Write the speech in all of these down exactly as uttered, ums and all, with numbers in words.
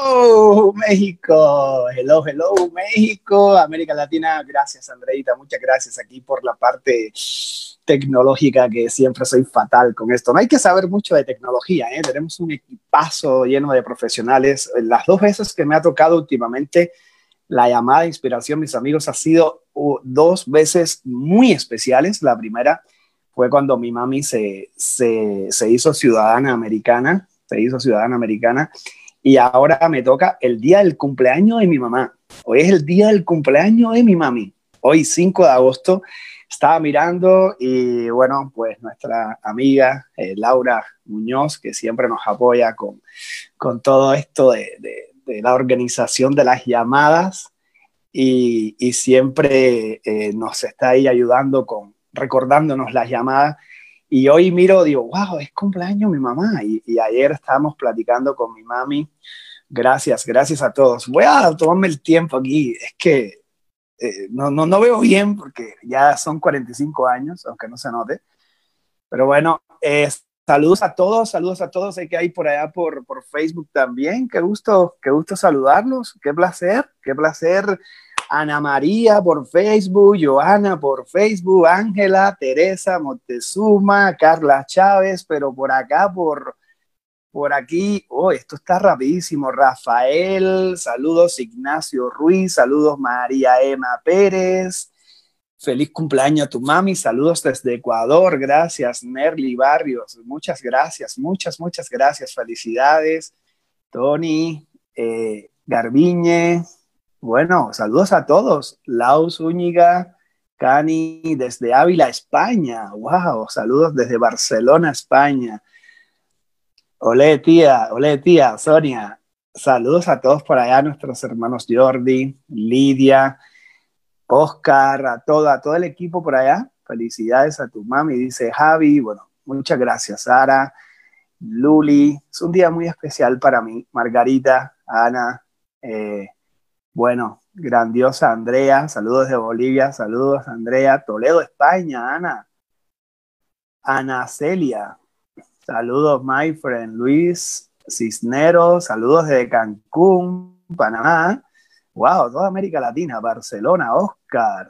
Hello, México. Hello, hello, México. América Latina. Gracias, Andreita. Muchas gracias aquí por la parte tecnológica, que siempre soy fatal con esto. No hay que saber mucho de tecnología, ¿eh? Tenemos un equipazo lleno de profesionales. Las dos veces que me ha tocado últimamente la llamada de inspiración, mis amigos, ha sido uh, dos veces muy especiales. La primera fue cuando mi mami se, se, se hizo ciudadana americana, se hizo ciudadana americana, y ahora me toca el día del cumpleaños de mi mamá. Hoy es el día del cumpleaños de mi mami. Hoy, cinco de agosto, estaba mirando y, bueno, pues nuestra amiga eh, Laura Muñoz, que siempre nos apoya con, con todo esto de, de, de la organización de las llamadas, y, y siempre eh, nos está ahí ayudando con recordándonos las llamadas. Y hoy miro, digo, wow, es cumpleaños mi mamá. Y, y ayer estábamos platicando con mi mami. Gracias, gracias a todos. Voy a tomarme el tiempo aquí. Es que eh, no, no, no veo bien porque ya son cuarenta y cinco años, aunque no se note. Pero bueno, eh, saludos a todos, saludos a todos. Sé que hay por allá por, por Facebook también. Qué gusto, qué gusto saludarlos. Qué placer, qué placer. Ana María por Facebook, Joana por Facebook, Ángela, Teresa Montezuma, Carla Chávez, pero por acá, por, por aquí, oh, esto está rapidísimo. Rafael, saludos. Ignacio Ruiz, saludos. María Emma Pérez, feliz cumpleaños a tu mami, saludos desde Ecuador, gracias. Merly Barrios, muchas gracias, muchas, muchas gracias, felicidades. Tony, eh, Garbiñe, bueno, saludos a todos. Lau Zúñiga, Cani desde Ávila, España, wow, saludos desde Barcelona, España. Olé, tía, olé, tía, Sonia, saludos a todos por allá, nuestros hermanos Jordi, Lidia, Oscar, a todo, a todo el equipo por allá. Felicidades a tu mami, dice Javi. Bueno, muchas gracias, Sara, Luli. Es un día muy especial para mí. Margarita, Ana, eh, bueno, grandiosa Andrea. Saludos de Bolivia, saludos Andrea. Toledo, España, Ana. Ana Celia, saludos, my friend. Luis Cisneros, saludos de Cancún, Panamá. Wow, toda América Latina, Barcelona, Oscar.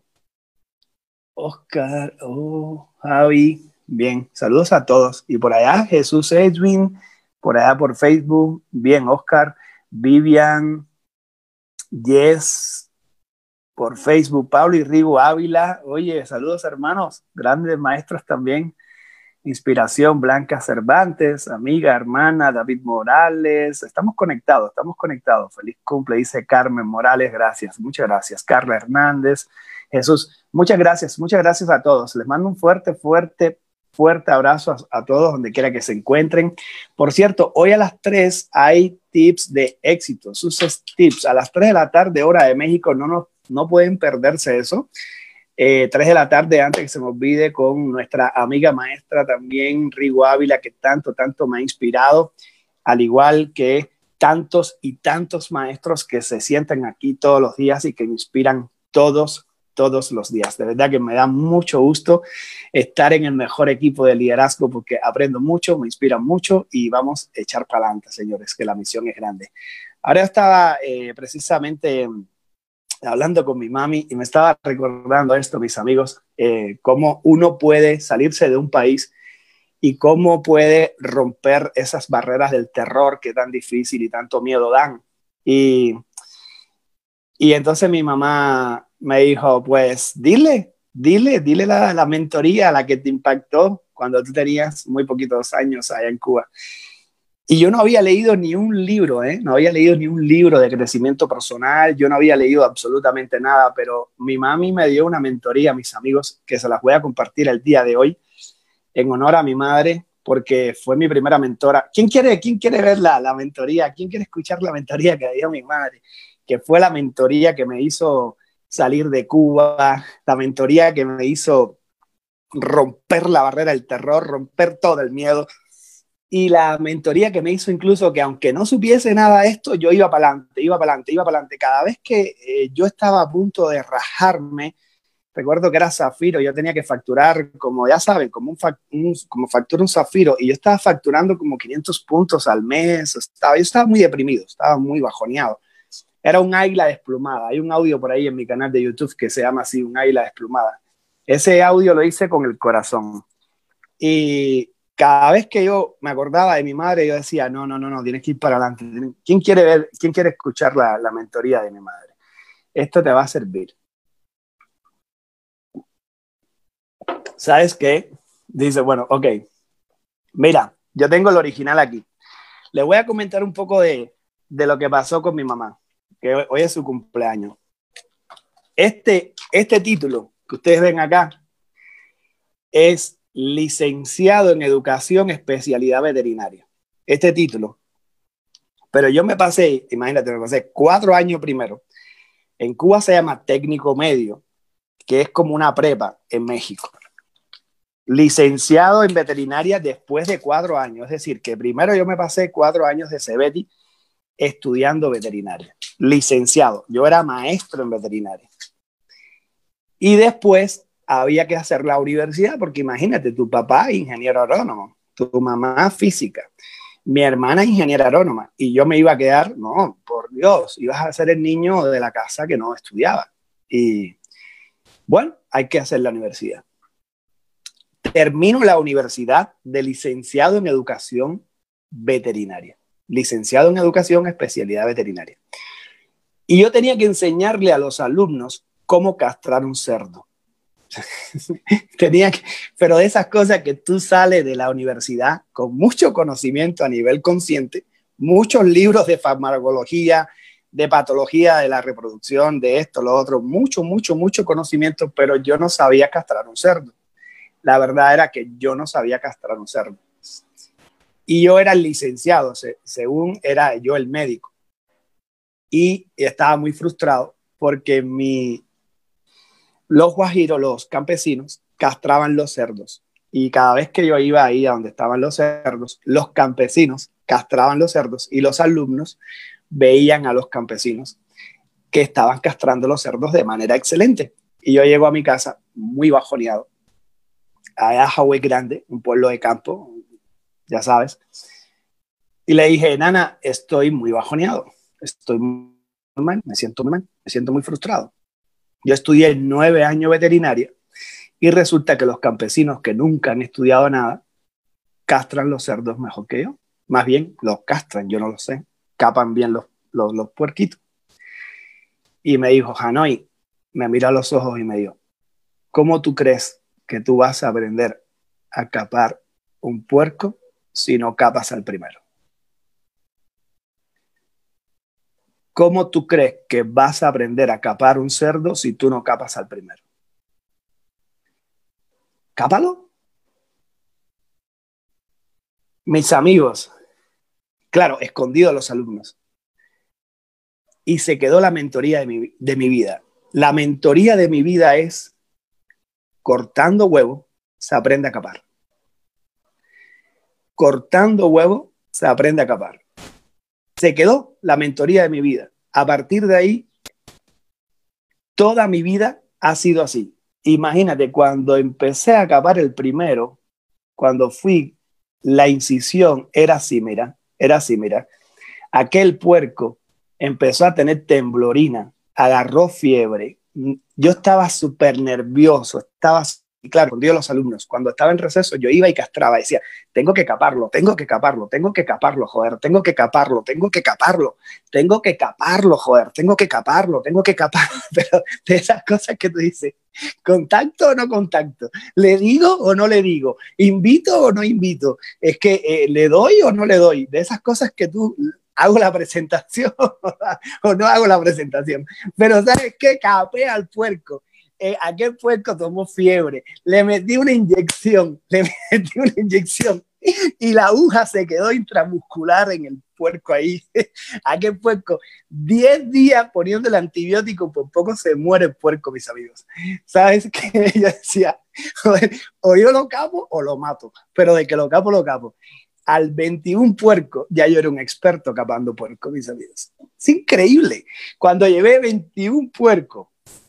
Oscar, oh, Javi. Bien, saludos a todos. Y por allá, Jesús Edwin, por allá por Facebook. Bien, Oscar. Vivian, Yes, por Facebook. Pablo y Rigo Ávila. Oye, saludos, hermanos. Grandes maestros también. Inspiración, Blanca Cervantes, amiga, hermana, David Morales. Estamos conectados, estamos conectados. Feliz cumple, dice Carmen Morales. Gracias, muchas gracias. Carla Hernández, Jesús, muchas gracias, muchas gracias a todos. Les mando un fuerte, fuerte, fuerte abrazo a, a todos donde quiera que se encuentren. Por cierto, hoy a las tres hay tips de éxito, sus tips. A las tres de la tarde, hora de México, no, no, no pueden perderse eso. Eh, tres de la tarde, antes que se me olvide, con nuestra amiga maestra también, Rigo Ávila, que tanto, tanto me ha inspirado, al igual que tantos y tantos maestros que se sientan aquí todos los días y que me inspiran todos, todos los días. De verdad que me da mucho gusto estar en el mejor equipo de liderazgo porque aprendo mucho, me inspiran mucho y vamos a echar para adelante, señores, que la misión es grande. Ahora estaba eh, precisamente hablando con mi mami y me estaba recordando esto, mis amigos, eh, cómo uno puede salirse de un país y cómo puede romper esas barreras del terror que tan difícil y tanto miedo dan. Y, y entonces mi mamá me dijo, pues dile, dile, dile la, la mentoría a la que te impactó cuando tú tenías muy poquitos años allá en Cuba. Y yo no había leído ni un libro, ¿eh? No había leído ni un libro de crecimiento personal, yo no había leído absolutamente nada, pero mi mami me dio una mentoría, mis amigos, que se las voy a compartir el día de hoy, en honor a mi madre, porque fue mi primera mentora. ¿Quién quiere, quién quiere ver la, la mentoría? ¿Quién quiere escuchar la mentoría que dio mi madre? Que fue la mentoría que me hizo salir de Cuba, la mentoría que me hizo romper la barrera del terror, romper todo el miedo. Y la mentoría que me hizo incluso que aunque no supiese nada de esto, yo iba para adelante, iba para adelante, iba para adelante. Cada vez que eh, yo estaba a punto de rajarme, recuerdo que era zafiro, yo tenía que facturar, como ya saben, como, un, un, como factura un zafiro, y yo estaba facturando como quinientos puntos al mes, estaba, yo estaba muy deprimido, estaba muy bajoneado. Era un águila desplumada. Hay un audio por ahí en mi canal de YouTube que se llama así, un águila desplumada. Ese audio lo hice con el corazón. Y cada vez que yo me acordaba de mi madre, yo decía, no, no, no, no, tienes que ir para adelante. ¿Quién quiere ver, quién quiere escuchar la, la mentoría de mi madre? Esto te va a servir. ¿Sabes qué? Dice, bueno, ok, mira, yo tengo el original aquí. Le voy a comentar un poco de, de lo que pasó con mi mamá, que hoy, hoy es su cumpleaños. Este, este título que ustedes ven acá es licenciado en educación, especialidad veterinaria. Este título. Pero yo me pasé, imagínate, me pasé cuatro años primero. En Cuba se llama técnico medio, que es como una prepa en México. Licenciado en veterinaria después de cuatro años. Es decir, que primero yo me pasé cuatro años de CEBETI estudiando veterinaria. Licenciado. Yo era maestro en veterinaria. Y después había que hacer la universidad, porque imagínate, tu papá ingeniero agrónomo, tu mamá física, mi hermana ingeniera agrónoma, y yo me iba a quedar, no, por Dios, ibas a ser el niño de la casa que no estudiaba. Y bueno, hay que hacer la universidad. Termino la universidad de licenciado en educación veterinaria, licenciado en educación, especialidad veterinaria. Y yo tenía que enseñarle a los alumnos cómo castrar un cerdo. Tenía que, pero de esas cosas que tú sales de la universidad con mucho conocimiento a nivel consciente, muchos libros de farmacología, de patología de la reproducción, de esto, lo otro, mucho, mucho, mucho conocimiento, pero yo no sabía castrar un cerdo. La verdad era que yo no sabía castrar un cerdo. Y yo era el licenciado, según era yo el médico. Y estaba muy frustrado porque mi, los guajiros, los campesinos, castraban los cerdos. Y cada vez que yo iba ahí a donde estaban los cerdos, los campesinos castraban los cerdos y los alumnos veían a los campesinos que estaban castrando los cerdos de manera excelente. Y yo llego a mi casa muy bajoneado, allá a Hawái Grande, un pueblo de campo, ya sabes, y le dije, Nana, estoy muy bajoneado, estoy muy mal, me siento muy mal, me siento muy frustrado. Yo estudié nueve años veterinaria y resulta que los campesinos que nunca han estudiado nada castran los cerdos mejor que yo. Más bien, los castran, yo no lo sé, capan bien los, los, los puerquitos. Y me dijo, Hanoi, me mira a los ojos y me dijo, ¿cómo tú crees que tú vas a aprender a capar un puerco si no capas al primero? ¿Cómo tú crees que vas a aprender a capar un cerdo si tú no capas al primero? Cápalo. Mis amigos, claro, escondido a los alumnos. Y se quedó la mentoría de mi, de mi vida. La mentoría de mi vida es cortando huevo, se aprende a capar. Cortando huevo, se aprende a capar. Se quedó la mentoría de mi vida. A partir de ahí, toda mi vida ha sido así. Imagínate, cuando empecé a capar el primero, cuando fui, la incisión era así, mira, era así, mira. Aquel puerco empezó a tener temblorina, agarró fiebre. Yo estaba súper nervioso, estaba, y claro, cuando yo los alumnos, cuando estaba en receso, yo iba y castraba, decía, tengo que caparlo, tengo que caparlo, tengo que caparlo, joder, tengo que caparlo, tengo que caparlo, tengo que caparlo, joder, tengo que caparlo, tengo que caparlo, pero de esas cosas que tú dices, ¿contacto o no contacto? ¿Le digo o no le digo? ¿Invito o no invito? Es que eh, ¿le doy o no le doy? De esas cosas que tú... ¿Hago la presentación o no hago la presentación? Pero ¿sabes qué? Capé al puerco. Eh, aquel puerco tomó fiebre. Le metí una inyección. Le metí una inyección. Y la aguja se quedó intramuscular en el puerco ahí. Aquel puerco, diez días poniendo el antibiótico, por poco se muere el puerco, mis amigos. ¿Sabes qué? Yo decía, joder, o yo lo capo o lo mato. Pero de que lo capo, lo capo. Al veintiún puerco, ya yo era un experto capando puerco, mis amigos. Es increíble. Cuando llevé veintiún puercos,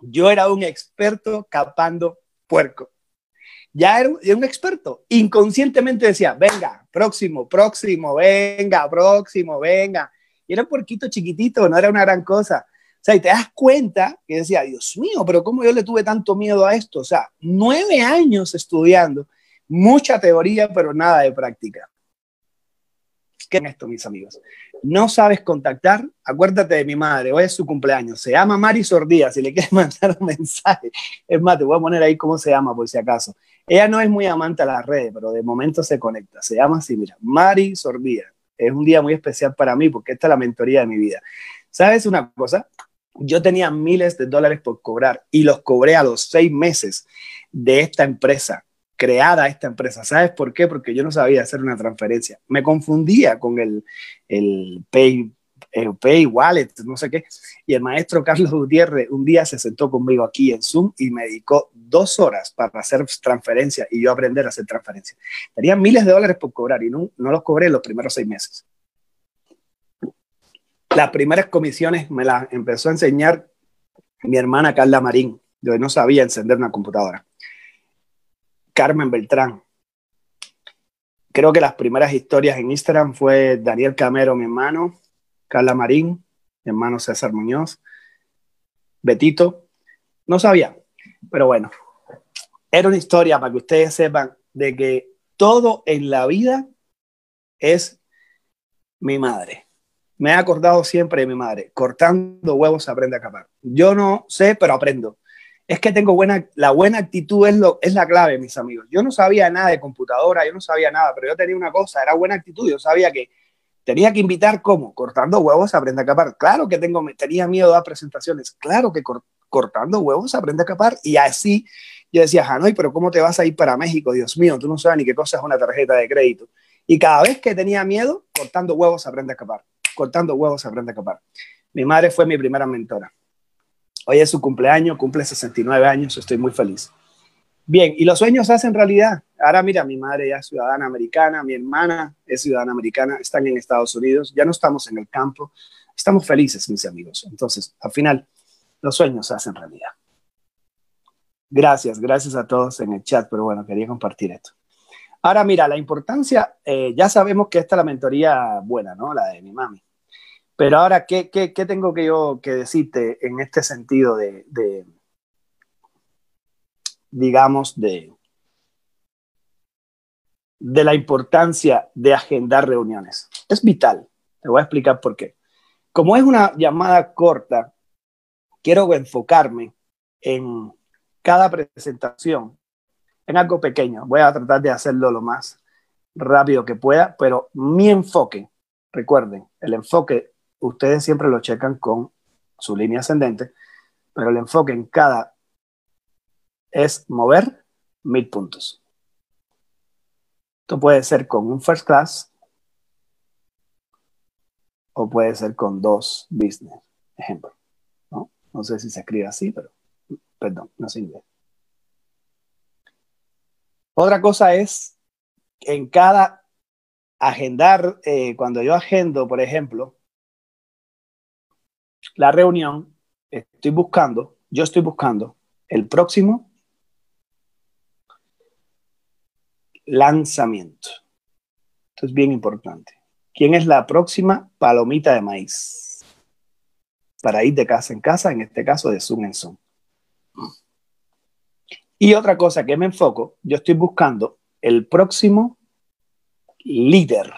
Yo era un experto capando puerco. Ya era un, era un experto. Inconscientemente decía, venga, próximo, próximo, venga, próximo, venga. Y era un puerquito chiquitito, no era una gran cosa. O sea, y te das cuenta que decía, Dios mío, pero ¿cómo yo le tuve tanto miedo a esto? O sea, nueve años estudiando, mucha teoría, pero nada de práctica. ¿Qué es esto, mis amigos? No sabes contactar, acuérdate de mi madre, hoy es su cumpleaños, se llama Mari Sordía, si le quieres mandar un mensaje, es más, te voy a poner ahí cómo se llama por si acaso. Ella no es muy amante a las redes, pero de momento se conecta, se llama así, mira, Mari Sordía. Es un día muy especial para mí porque esta es la mentoría de mi vida. ¿Sabes una cosa? Yo tenía miles de dólares por cobrar y los cobré a los seis meses de esta empresa, creada esta empresa. ¿Sabes por qué? Porque yo no sabía hacer una transferencia. Me confundía con el, el Pay, el Pay Wallet, no sé qué. Y el maestro Carlos Gutiérrez un día se sentó conmigo aquí en Zoom y me dedicó dos horas para hacer transferencias y yo aprender a hacer transferencias. Tenía miles de dólares por cobrar y no, no los cobré en los primeros seis meses. Las primeras comisiones me las empezó a enseñar mi hermana Carla Marín. Yo no sabía encender una computadora. Carmen Beltrán. Creo que las primeras historias en Instagram fue Daniel Camero, mi hermano, Carla Marín, mi hermano César Muñoz, Betito. No sabía, pero bueno, era una historia para que ustedes sepan de que todo en la vida es mi madre. Me he acordado siempre de mi madre. Cortando huevos se aprende a capar. Yo no sé, pero aprendo. Es que tengo buena, la buena actitud es, lo, es la clave, mis amigos. Yo no sabía nada de computadora, yo no sabía nada, pero yo tenía una cosa, era buena actitud. Yo sabía que tenía que invitar, ¿cómo? Cortando huevos se aprende a capar. Claro que tengo, tenía miedo a dar presentaciones. Claro que cor, cortando huevos se aprende a capar. Y así yo decía, Hanoi, pero ¿cómo te vas a ir para México? Dios mío, tú no sabes ni qué cosa es una tarjeta de crédito. Y cada vez que tenía miedo, cortando huevos se aprende a capar. Cortando huevos se aprende a capar. Mi madre fue mi primera mentora. Hoy es su cumpleaños, cumple sesenta y nueve años, estoy muy feliz. Bien, y los sueños se hacen realidad. Ahora mira, mi madre ya es ciudadana americana, mi hermana es ciudadana americana, están en Estados Unidos, ya no estamos en el campo, estamos felices, mis amigos. Entonces, al final, los sueños se hacen realidad. Gracias, gracias a todos en el chat, pero bueno, quería compartir esto. Ahora mira, la importancia, eh, ya sabemos que esta es la mentoría buena, ¿no? La de mi mami. Pero ahora, ¿qué, qué, qué tengo que yo que decirte en este sentido de, de digamos, de, de la importancia de agendar reuniones? Es vital. Te voy a explicar por qué. Como es una llamada corta, quiero enfocarme en cada presentación, en algo pequeño. Voy a tratar de hacerlo lo más rápido que pueda, pero mi enfoque, recuerden, el enfoque ustedes siempre lo checan con su línea ascendente, pero el enfoque en cada es mover mil puntos. Esto puede ser con un first class o puede ser con dos business, ejemplo. No, no sé si se escribe así, pero perdón, no sé inglés. Otra cosa es en cada agendar, eh, cuando yo agendo, por ejemplo, la reunión, estoy buscando, yo estoy buscando el próximo lanzamiento. Esto es bien importante. ¿Quién es la próxima palomita de maíz? Para ir de casa en casa, en este caso de Zoom en Zoom. Y otra cosa que me enfoco, yo estoy buscando el próximo líder.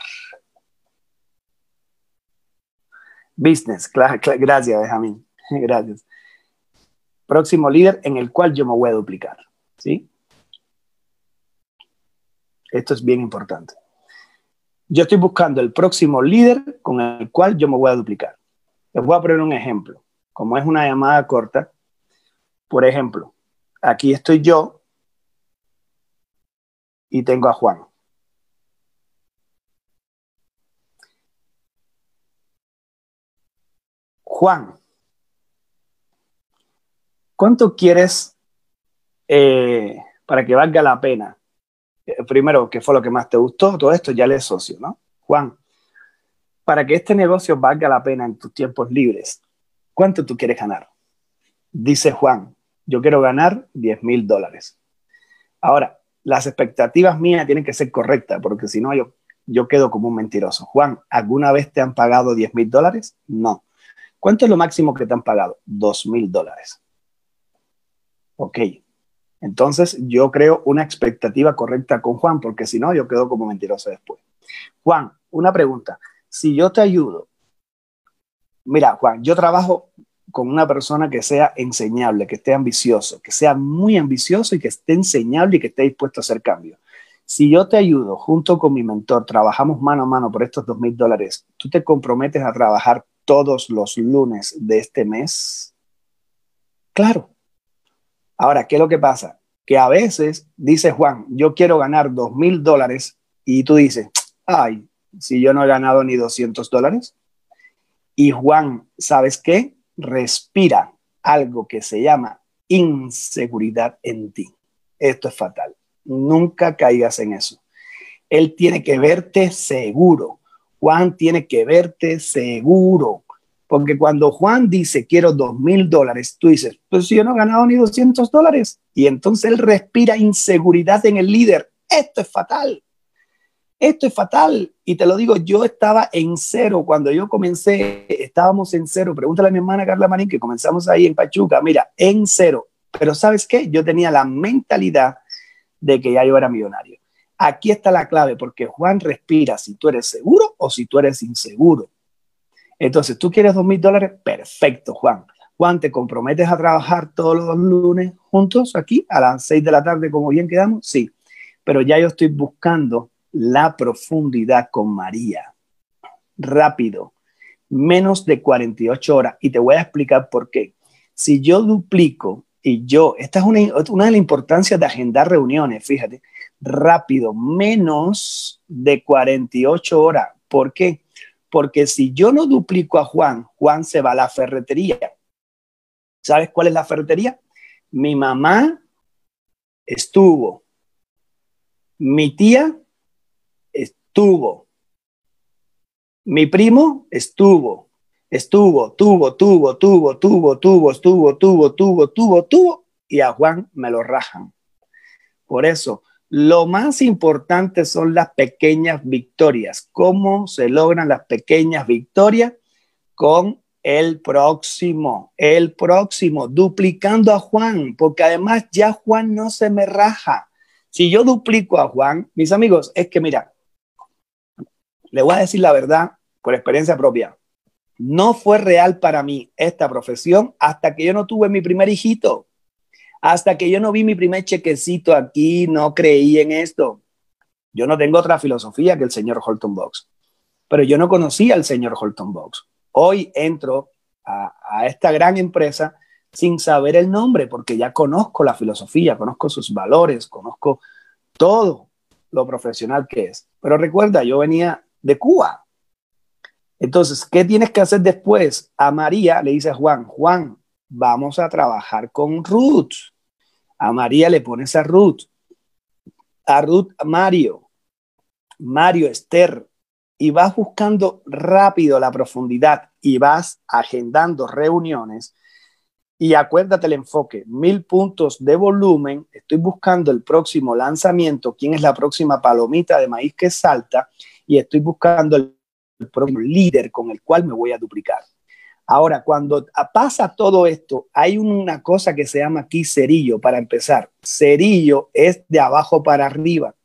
Business, claro, claro, gracias, Benjamín. Gracias. Próximo líder en el cual yo me voy a duplicar. ¿Sí? Esto es bien importante. Yo estoy buscando el próximo líder con el cual yo me voy a duplicar. Les voy a poner un ejemplo. Como es una llamada corta, por ejemplo, aquí estoy yo y tengo a Juan. Juan, ¿cuánto quieres eh, para que valga la pena? Eh, primero, ¿qué fue lo que más te gustó? Todo esto ya le es socio, ¿no? Juan, para que este negocio valga la pena en tus tiempos libres, ¿cuánto tú quieres ganar? Dice Juan, yo quiero ganar diez mil dólares. Ahora, las expectativas mías tienen que ser correctas, porque si no, yo, yo quedo como un mentiroso. Juan, ¿alguna vez te han pagado diez mil dólares? No. ¿Cuánto es lo máximo que te han pagado? dos mil dólares. Ok. Entonces, yo creo una expectativa correcta con Juan, porque si no, yo quedo como mentiroso después. Juan, una pregunta. Si yo te ayudo, mira, Juan, yo trabajo con una persona que sea enseñable, que esté ambicioso, que sea muy ambicioso y que esté enseñable y que esté dispuesto a hacer cambios. Si yo te ayudo junto con mi mentor, trabajamos mano a mano por estos dos mil dólares, ¿tú te comprometes a trabajar todos los lunes de este mes? Claro. Ahora, ¿qué es lo que pasa? Que a veces dice Juan, yo quiero ganar dos mil dólares y tú dices, ay, si yo no he ganado ni doscientos dólares. Y Juan, ¿sabes qué? Respira algo que se llama inseguridad en ti. Esto es fatal. Nunca caigas en eso. Él tiene que verte seguro. Juan tiene que verte seguro. Porque cuando Juan dice quiero dos mil dólares, tú dices, pues yo no he ganado ni doscientos dólares. Y entonces él respira inseguridad en el líder. Esto es fatal. Esto es fatal. Y te lo digo, yo estaba en cero. Cuando yo comencé, estábamos en cero. Pregúntale a mi hermana Carla Marín, que comenzamos ahí en Pachuca. Mira, en cero. Pero ¿sabes qué? Yo tenía la mentalidad de que ya yo era millonario. Aquí está la clave, porque Juan respira si tú eres seguro o si tú eres inseguro. Entonces, ¿tú quieres dos mil dólares? Perfecto, Juan. Juan, ¿te comprometes a trabajar todos los lunes juntos aquí a las seis de la tarde, como bien quedamos? Sí, pero ya yo estoy buscando la profundidad con María. Rápido, menos de cuarenta y ocho horas. Y te voy a explicar por qué. Si yo duplico y yo, esta es una, una de las importancias de agendar reuniones, fíjate, rápido, menos de cuarenta y ocho horas. ¿Por qué? Porque si yo no duplico a Juan, Juan se va a la ferretería. ¿Sabes cuál es la ferretería? Mi mamá estuvo. Mi tía estuvo. Mi primo estuvo. Estuvo, tuvo, tuvo, tuvo, tuvo, tuvo, estuvo, tuvo, tuvo, tuvo, tuvo. Y a Juan me lo rajan. Por eso, lo más importante son las pequeñas victorias. ¿Cómo se logran las pequeñas victorias? Con el próximo, el próximo, duplicando a Juan, porque además ya Juan no se me raja. Si yo duplico a Juan, mis amigos, es que mira, le voy a decir la verdad por experiencia propia. No fue real para mí esta profesión hasta que yo no tuve mi primer hijito, hasta que yo no vi mi primer chequecito aquí, no creí en esto. Yo no tengo otra filosofía que el señor Holton Box, pero yo no conocía al señor Holton Box. Hoy entro a, a esta gran empresa sin saber el nombre, porque ya conozco la filosofía, conozco sus valores, conozco todo lo profesional que es. Pero recuerda, yo venía de Cuba. Entonces, ¿qué tienes que hacer después? A María le dice a Juan, Juan, vamos a trabajar con Ruth. A María le pones a Ruth. A Ruth, a Mario. Mario, Esther. Y vas buscando rápido la profundidad y vas agendando reuniones. Y acuérdate el enfoque, mil puntos de volumen. Estoy buscando el próximo lanzamiento, quién es la próxima palomita de maíz que salta, y estoy buscando el, el próximo líder con el cual me voy a duplicar. Ahora, cuando pasa todo esto, hay una cosa que se llama aquí cerillo para empezar. Cerillo es de abajo para arriba.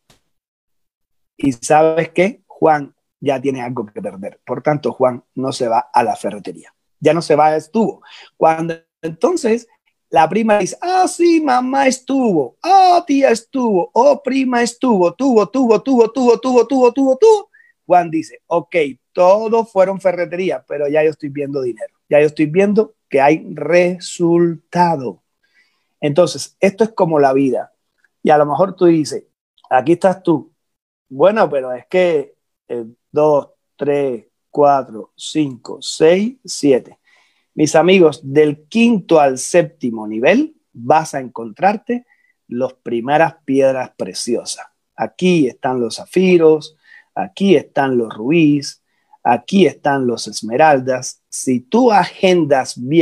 ¿Y sabes qué? Juan ya tiene algo que perder. Por tanto, Juan no se va a la ferretería. Ya no se va, estuvo. Cuando entonces la prima dice, ah, sí, mamá estuvo, ah, tía estuvo, oh, prima estuvo, tuvo, tuvo, tuvo, tuvo, tuvo, tuvo, tuvo, tuvo. Juan dice, ok, todos fueron ferretería, pero ya yo estoy viendo dinero. Ya yo estoy viendo que hay resultado. Entonces, esto es como la vida. Y a lo mejor tú dices, aquí estás tú. Bueno, pero es que eh, dos, tres, cuatro, cinco, seis, siete. Mis amigos, del quinto al séptimo nivel vas a encontrarte las primeras piedras preciosas. Aquí están los zafiros, aquí están los rubíes, aquí están los esmeraldas. Si tú agendas bien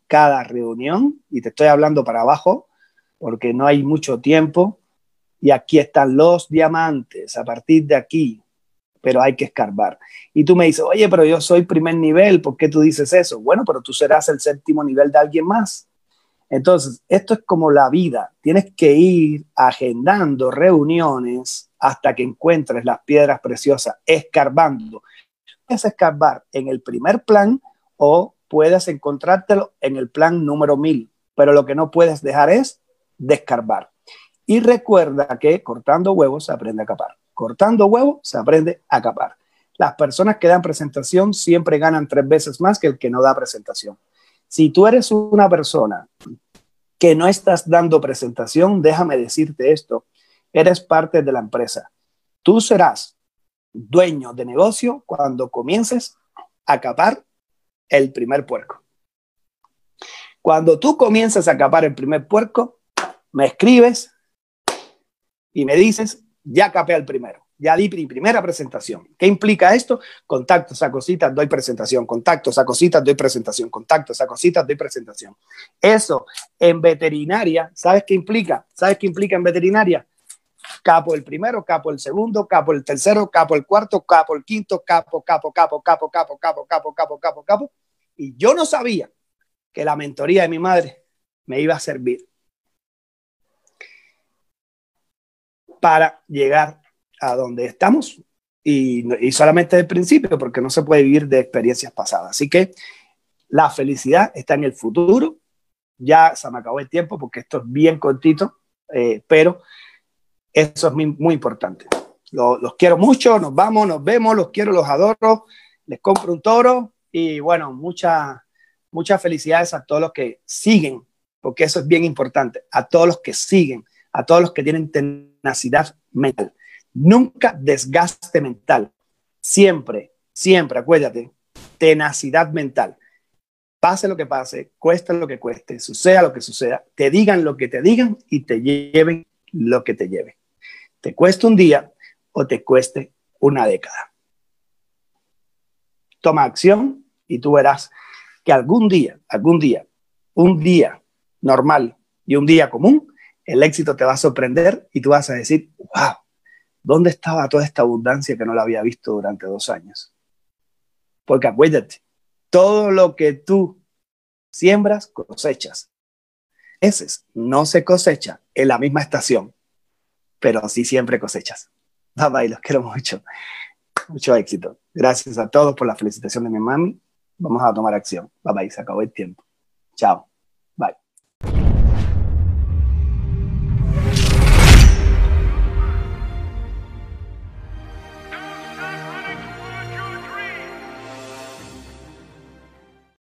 cada reunión, y te estoy hablando para abajo porque no hay mucho tiempo, y aquí están los diamantes a partir de aquí, pero hay que escarbar. Y tú me dices, oye, pero yo soy primer nivel, ¿por qué tú dices eso? Bueno, pero tú serás el séptimo nivel de alguien más. Entonces, esto es como la vida. Tienes que ir agendando reuniones hasta que encuentres las piedras preciosas, escarbando. Puedes escarbar en el primer plan o puedes encontrártelo en el plan número mil, pero lo que no puedes dejar es descarbar. Y recuerda que cortando huevos se aprende a capar. Cortando huevos se aprende a capar. Las personas que dan presentación siempre ganan tres veces más que el que no da presentación. Si tú eres una persona que no estás dando presentación, déjame decirte esto, eres parte de la empresa. Tú serás dueño de negocio cuando comiences a capar el primer puerco. Cuando tú comiences a capar el primer puerco, me escribes y me dices, ya capé el primero. Ya di mi primera presentación. ¿Qué implica esto? Contactos a cositas, doy presentación. Contactos a cositas, doy presentación. Contactos a cositas, doy presentación. Eso en veterinaria, ¿sabes qué implica? ¿Sabes qué implica en veterinaria? Capo el primero, capo el segundo, capo el tercero, capo el cuarto, capo el quinto, capo, capo, capo, capo, capo, capo, capo, capo, capo, capo. Y yo no sabía que la mentoría de mi madre me iba a servir para llegar a donde estamos y, y solamente del principio, porque no se puede vivir de experiencias pasadas. Así que la felicidad está en el futuro. Ya se me acabó el tiempo porque esto es bien cortito, eh, pero eso es muy, muy importante. Los, los quiero mucho, nos vamos, nos vemos, los quiero, los adoro, les compro un toro y bueno, muchas muchas felicidades a todos los que siguen, porque eso es bien importante, a todos los que siguen, a todos los que tienen tenacidad mental. Nunca desgaste mental. Siempre, siempre, acuérdate, tenacidad mental. Pase lo que pase, cueste lo que cueste, suceda lo que suceda, te digan lo que te digan y te lleven lo que te lleve. Te cueste un día o te cueste una década. Toma acción y tú verás que algún día, algún día, un día normal y un día común, el éxito te va a sorprender y tú vas a decir, wow, ¿dónde estaba toda esta abundancia que no la había visto durante dos años? Porque acuérdate, todo lo que tú siembras, cosechas. Ese no se cosecha en la misma estación, pero sí siempre cosechas. Bye bye, los quiero mucho. Mucho éxito. Gracias a todos por la felicitación de mi mami. Vamos a tomar acción. Bye bye, se acabó el tiempo. Chao.